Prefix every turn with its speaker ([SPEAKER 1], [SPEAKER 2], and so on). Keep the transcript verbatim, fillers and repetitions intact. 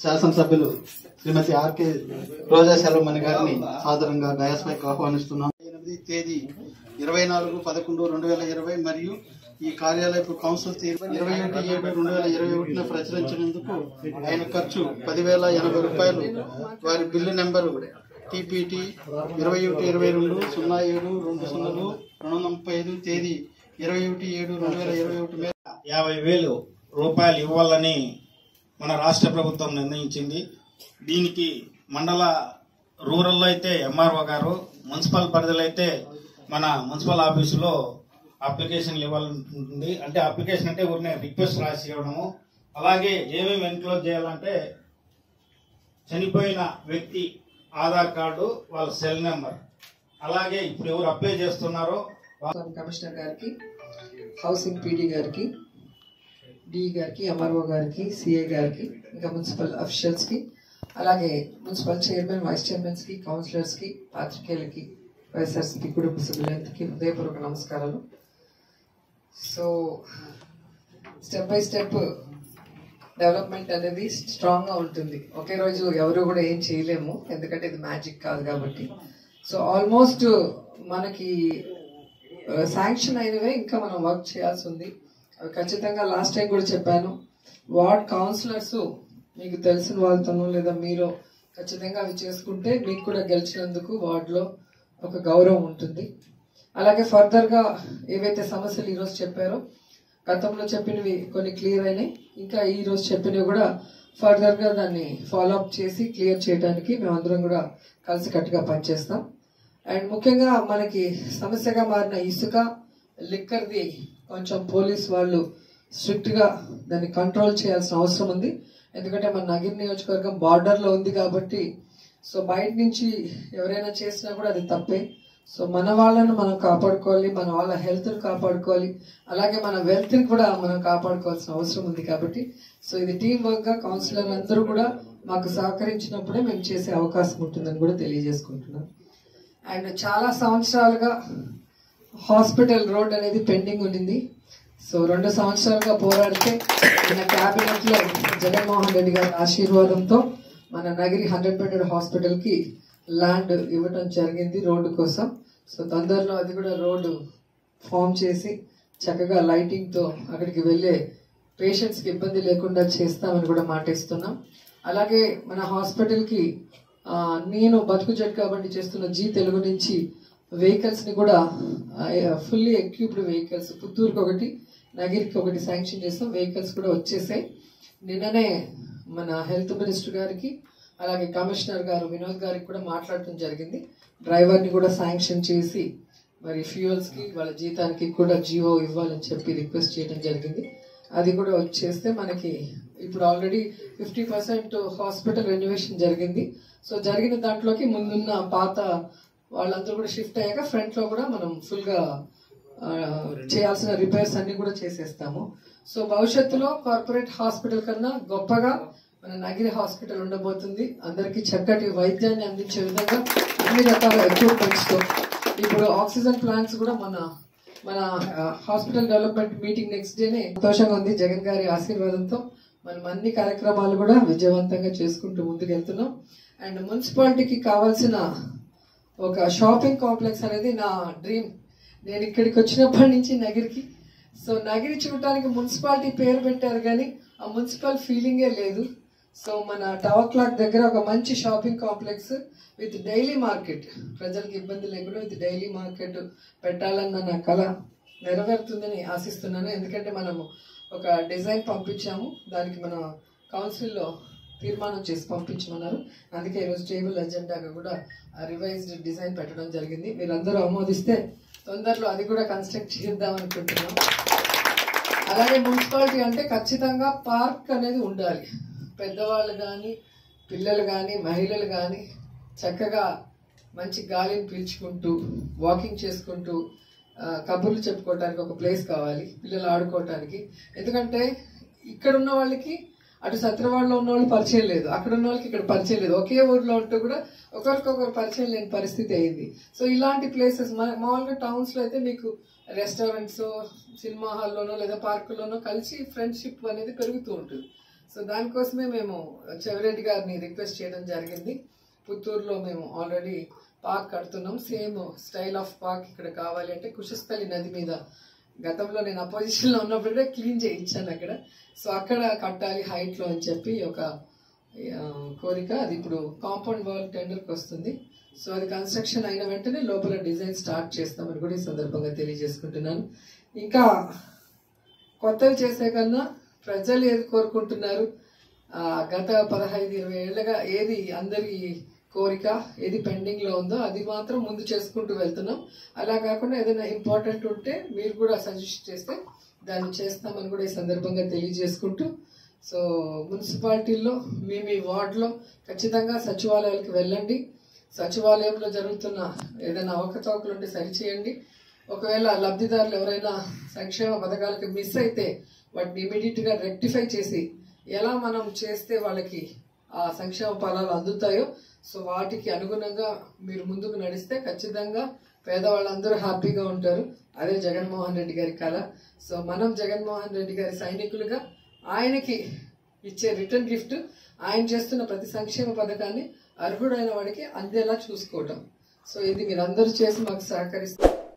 [SPEAKER 1] శాసనసభ్యులు శ్రీమతి ఆర్కే రోజా సెలవుమణి గారిని సాదరంగా డయాస్పైకి ఆహ్వానిస్తున్నాం. ఎనిమిది తేదీ ఇరవై నాలుగు పదకొండు రెండు వేల ఇరవై మరియు ఈ కార్యాలయపు కౌన్సిల్ తీర్పు ఇరవై ఒకటి ఏడు రెండు వేల ఇరవై ఒకటిన ప్రచురించినందుకు ఆయన ఖర్చు పదివేల ఎనభై రూపాయలు. వారి బిల్లు నెంబరు టీపీటీ ఇరవై ఒకటి ఇరవై రెండు సున్నా ఏడు రెండు సున్నాలు రెండు వందల ముప్పై ఐదు తేదీ ఇరవై ఒకటి ఏడు రెండు వేల ఇరవై ఒకటి మీద
[SPEAKER 2] యాభై వేలు రూపాయలు ఇవ్వాలని మన రాష్ట్ర ప్రభుత్వం నిర్ణయించింది. దీనికి మండల రూరల్లో అయితే ఎంఆర్ఓ గారు, మున్సిపల్ పరిధిలో అయితే మన మున్సిపల్ ఆఫీసులో అప్లికేషన్లు ఇవ్వాలంటుంది. అంటే అప్లికేషన్ అంటే ఊరినే రిక్వెస్ట్ రాసి ఇవ్వడము. అలాగే ఏమేమి ఎన్క్లోజ్ చేయాలంటే చనిపోయిన వ్యక్తి ఆధార్ కార్డు, వాళ్ళ సెల్ నెంబర్, అలాగే ఇప్పుడు ఎవరు అప్లై చేస్తున్నారో
[SPEAKER 3] కమిషనర్ గారికి, హౌసింగ్ పీడీ గారికి, డి గారికి, ఎంఆర్ఓ గారికి, సిఐ గారికి, ఇంకా మున్సిపల్ అఫీషియల్స్ కి, అలాగే మున్సిపల్ చైర్మన్, వైస్ చైర్మన్స్ కి, కౌన్సిలర్స్ కి, పాత్రికేయులకి, వైఎస్ఆర్సీపీ కుటుంబ సభ్యులందరికీ హృదయపూర్వక నమస్కారాలు. So step by step development అనేది స్ట్రాంగ్ గా ఉంటుంది. ఒకే రోజు ఎవరు కూడా ఏం చేయలేము, ఎందుకంటే ఇది మ్యాజిక్ కాదు కాబట్టి. సో ఆల్మోస్ట్ మనకి శాంక్షన్ అయినవే ఇంకా మనం వర్క్ చేయాల్సి ఉంది. అవి ఖచ్చితంగా లాస్ట్ టైం కూడా చెప్పాను, వార్డ్ కౌన్సిలర్స్ మీకు తెలిసిన వాళ్ళతోనూ లేదా మీరు ఖచ్చితంగా అవి చేసుకుంటే మీకు కూడా గెలిచినందుకు వార్డులో ఒక గౌరవం ఉంటుంది. అలాగే ఫర్దర్ గా ఏవైతే సమస్యలు ఈరోజు చెప్పారో, గతంలో చెప్పినవి కొన్ని క్లియర్ అయినాయి, ఇంకా ఈ రోజు చెప్పినవి కూడా ఫర్దర్ గా దాన్ని ఫాలో అప్ చేసి క్లియర్ చేయడానికి మేమందరం కూడా కలిసికట్టుగా పనిచేస్తాం. అండ్ ముఖ్యంగా మనకి సమస్యగా మారిన ఇసుక, లిక్కర్ది కొంచెం పోలీస్ వాళ్ళు స్ట్రిక్ట్ గా దాన్ని కంట్రోల్ చేయాల్సిన అవసరం ఉంది. ఎందుకంటే మన నగిరి నియోజకవర్గం బార్డర్ లో ఉంది కాబట్టి, సో బయట నుంచి ఎవరైనా చేసినా కూడా అది తప్పే. సో మన వాళ్ళను మనం కాపాడుకోవాలి, మన వాళ్ళ హెల్త్ ని కాపాడుకోవాలి, అలాగే మన వెల్త్ ని కూడా మనం కాపాడుకోవాల్సిన అవసరం ఉంది. కాబట్టి సో ఇది టీం వర్క్ గా కౌన్సిలర్ అందరూ కూడా మాకు సహకరించినప్పుడే మేము చేసే అవకాశం ఉంటుందని కూడా తెలియజేసుకుంటున్నాం. అండ్ చాలా సంవత్సరాలుగా హాస్పిటల్ రోడ్ అనేది పెండింగ్ ఉండింది. సో రెండు సంవత్సరాలుగా పోరాడితే మన క్యాబినెట్ లో జగన్మోహన్ రెడ్డి గారి ఆశీర్వాదంతో మన నగిరి హండ్రెడ్ బెడెడ్ హాస్పిటల్ కి ల్యాండ్ ఇవ్వటం జరిగింది రోడ్డు కోసం. సో తొందరలో అది కూడా రోడ్డు ఫామ్ చేసి చక్కగా లైటింగ్ తో అక్కడికి వెళ్లే పేషెంట్స్ కి ఇబ్బంది లేకుండా చేస్తామని కూడా మాట ఇస్తున్నాం. అలాగే మన హాస్పిటల్ కి నేను బతుకు జట్ కాబట్టి చేస్తున్న జీ తెలుగు నుంచి వెహికల్స్ ని కూడా ఫుల్లీ ఎక్విప్డ్ వెహికల్స్ పుత్తూరుకి ఒకటి, నగిరికి ఒకటి శాంక్షన్ చేస్తాం. వెహికల్స్ కూడా వచ్చేసాయి. నిన్ననే మన హెల్త్ మినిస్టర్ గారికి, అలాగే కమిషనర్ గారు వినోద్ గారికి కూడా మాట్లాడటం జరిగింది. డ్రైవర్ ని కూడా శాంక్షన్ చేసి మరి ఫ్యూయల్స్ కి వాళ్ళ జీతానికి కూడా జియో ఇవ్వాలని చెప్పి రిక్వెస్ట్ చేయడం జరిగింది. అది కూడా వచ్చేస్తే మనకి ఇప్పుడు already fifty percent hospital renovation జరిగింది. సో జరిగిన దాంట్లోకి ముందున్న పాత వాళ్ళందరూ కూడా షిఫ్ట్ అయ్యాక ఫ్రంట్ లో కూడా మనం ఫుల్ గా చేయాల్సిన రిపేర్స్ అన్ని కూడా చేసేస్తాము. సో భవిష్యత్తులో కార్పొరేట్ హాస్పిటల్ కన్నా గొప్పగా మన నగిరి హాస్పిటల్ ఉండబోతుంది. అందరికీ చక్కటి వైద్యాన్ని అందించే విధంగా అన్ని రకాల ఎక్విప్మెంట్స్ తో ఇప్పుడు ఆక్సిజన్ ప్లాంట్స్ కూడా మన మన హాస్పిటల్ డెవలప్మెంట్ మీటింగ్ నెక్స్ట్ డేనే సంతోషంగా ఉంది. జగన్ గారి ఆశీర్వాదంతో మనం అన్ని కార్యక్రమాలు కూడా విజయవంతంగా చేసుకుంటూ ముందుకు వెళ్తున్నాం. అండ్ మున్సిపాలిటీకి కావాల్సిన ఒక షాపింగ్ కాంప్లెక్స్ అనేది నా డ్రీమ్. నేను ఇక్కడికి వచ్చినప్పటి నుంచి నగిరికి, సో నగిరి చూడటానికి మున్సిపాలిటీ పేరు పెట్టారు కానీ ఆ మున్సిపల్ ఫీలింగే లేదు. సో మన టవర్ క్లాక్ దగ్గర ఒక మంచి shopping complex with daily market, ప్రజలకు ఇబ్బంది లేకుండా విత్ డైలీ మార్కెట్ పెట్టాలన్న నా కళ నెరవేరుతుందని ఆశిస్తున్నాను. ఎందుకంటే మనము ఒక డిజైన్ పంపించాము, దానికి మన కౌన్సిల్లో తీర్మానం చేసి పంపించమన్నారు. అందుకే ఈరోజు టేబుల్ అజెండాగా కూడా రివైజ్డ్ డిజైన్ పెట్టడం జరిగింది. మీరందరూ ఆమోదిస్తే తొందరలో అది కూడా కన్స్ట్రక్ట్ చేద్దాం అనుకుంటున్నాం. అలాగే మున్సిపాలిటీ అంటే ఖచ్చితంగా పార్క్ అనేది ఉండాలి. పెద్దవాళ్ళు కానీ, పిల్లలు కానీ, మహిళలు కానీ చక్కగా మంచి గాలిని పీల్చుకుంటూ వాకింగ్ చేసుకుంటూ కబుర్లు చెప్పుకోవడానికి ఒక ప్లేస్ కావాలి, పిల్లలు ఆడుకోవటానికి. ఎందుకంటే ఇక్కడ ఉన్న వాళ్ళకి అటు సత్రవాడలో ఉన్న వాళ్ళు పరిచయం లేదు, అక్కడ ఉన్న వాళ్ళకి ఇక్కడ పరిచయం లేదు. ఒకే ఊర్లో ఉంటూ కూడా ఒకరికొకరు పరిచయం లేని పరిస్థితి అయింది. సో ఇలాంటి ప్లేసెస్ మామూలుగా టౌన్స్ లో అయితే మీకు రెస్టారెంట్స్, సినిమా హాల్లోనో లేదా పార్కుల్లోనో కలిసి ఫ్రెండ్షిప్ అనేది పెరుగుతూ ఉంటుంది. సో దానికోసమే మేము చెవిరెడ్డి గారిని రిక్వెస్ట్ చేయడం జరిగింది. పుత్తూరులో మేము ఆల్రెడీ పార్క్ కడుతున్నాం, సేమ్ స్టైల్ ఆఫ్ పార్క్ ఇక్కడ కావాలి అంటే కుశస్థలి నది మీద గతంలో నేను అపోజిషన్లో ఉన్నప్పుడే క్లీన్ చేయించాను అక్కడ. సో అక్కడ కట్టాలి హైట్లో అని చెప్పి ఒక కోరిక. అది ఇప్పుడు కాంపౌండ్ వాల్ టెండర్కి వస్తుంది. సో అది కన్స్ట్రక్షన్ అయిన వెంటనే లోపల డిజైన్ స్టార్ట్ చేస్తామని కూడా ఈ సందర్భంగా తెలియజేసుకుంటున్నాను. ఇంకా కొత్తవి చేసే కన్నా ప్రజలు ఏది కోరుకుంటున్నారు, గత పదహైదు ఇరవై ఏళ్ళగా ఏది అందరి కోరిక ఏది పెండింగ్ లో ఉందో అది మాత్రం ముందు చేసుకుంటూ వెళ్తున్నాం. అలా కాకుండా ఏదైనా ఇంపార్టెంట్ ఉంటే మీరు కూడా సజెస్ట్ చేస్తే దాన్ని చేస్తామని కూడా ఈ సందర్భంగా తెలియజేసుకుంటూ, సో మున్సిపాలిటీల్లో మీ మీ వార్డులో ఖచ్చితంగా సచివాలయాలకు వెళ్ళండి. సచివాలయంలో జరుగుతున్న ఏదైనా అవకతవకలు ఉంటే సరిచేయండి. ఒకవేళ లబ్ధిదారులు ఎవరైనా సంక్షేమ పథకాలకి మిస్ అయితే వాటిని ఇమీడియట్ గా రెక్టిఫై చేసి ఎలా మనం చేస్తే వాళ్ళకి ఆ సంక్షేమ ఫలాలు అందుతాయో సో వాటికి అనుగుణంగా మీరు ముందుకు నడిస్తే ఖచ్చితంగా పేదవాళ్ళందరూ హ్యాపీగా ఉంటారు. అదే జగన్మోహన్ రెడ్డి గారి కళ. సో మనం జగన్మోహన్ రెడ్డి గారి సైనికులుగా ఆయనకి ఇచ్చే రిటర్న్ గిఫ్ట్ ఆయన చేస్తున్న ప్రతి సంక్షేమ పథకాన్ని అర్హుడైన వాడికి అందేలా చూసుకోవటం. సో ఇది మీరందరూ చేసి మాకు సహకరిస్తారు.